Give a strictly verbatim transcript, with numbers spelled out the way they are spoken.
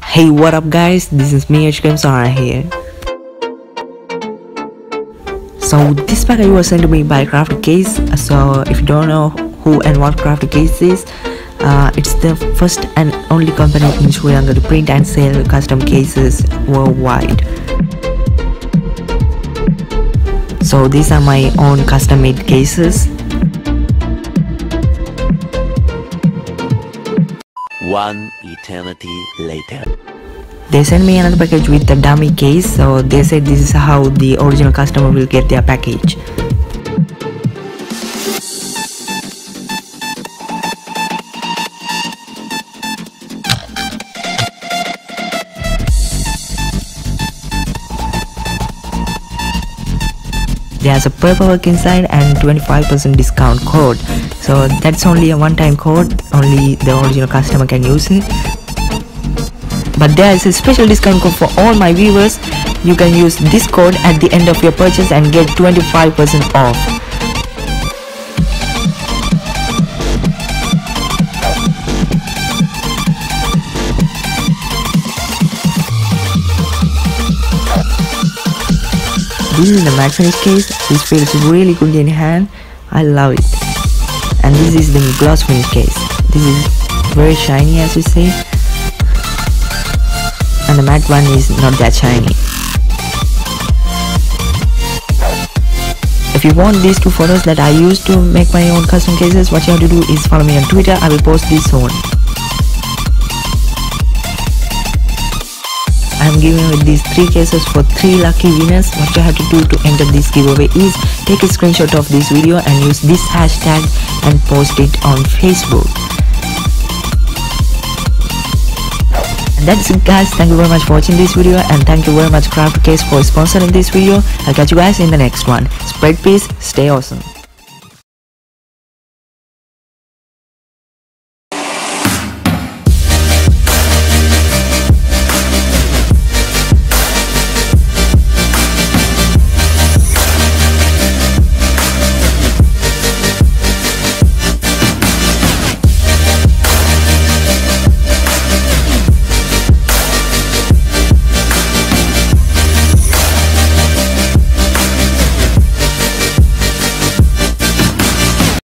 Hey, what up guys, this is me H K M Sara here. So this package was sent to me by Crafty Case. So if you don't know who and what Crafty Case is, uh, it's the first and only company in Sri Lanka to print and sell custom cases worldwide. So these are my own custom made cases. One eternity later. They sent me another package with a dummy case, so they said this is how the original customer will get their package. There's a paperwork inside and twenty-five percent discount code. So that's only a one-time code, only the original customer can use it. But there is a special discount code for all my viewers. You can use this code at the end of your purchase and get twenty-five percent off. This is the matte finish case. This feels really good in hand. I love it. And this is the gloss finish case. This is very shiny, as you see. And the matte one is not that shiny. If you want these two photos that I used to make my own custom cases, what you have to do is follow me on Twitter. I will post this soon. I am giving away these three cases for three lucky winners. What you have to do to enter this giveaway is take a screenshot of this video and use this hashtag and post it on Facebook. And that's it guys, thank you very much for watching this video, and thank you very much Crafty Case for sponsoring this video. I'll catch you guys in the next one. Spread peace, stay awesome.